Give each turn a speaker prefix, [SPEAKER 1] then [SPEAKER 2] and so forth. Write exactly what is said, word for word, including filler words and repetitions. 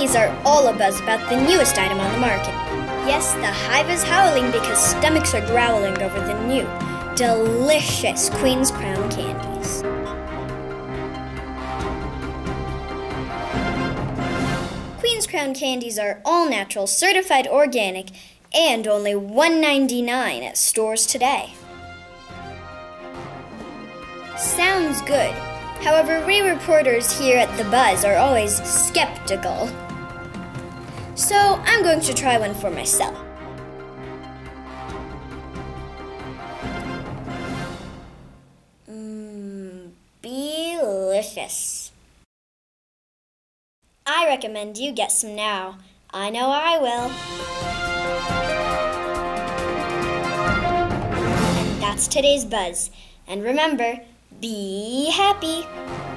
[SPEAKER 1] candies are all abuzz about the newest item on the market. Yes, the hive is howling because stomachs are growling over the new, delicious Queen's Crown candies. Queen's Crown candies are all natural, certified organic, and only one ninety-nine at stores today. Sounds good. However, we reporters here at The Buzz are always skeptical. So I'm going to try one for myself. Mmm, delicious. I recommend you get some now. I know I will. And that's today's Buzz. And remember, be happy.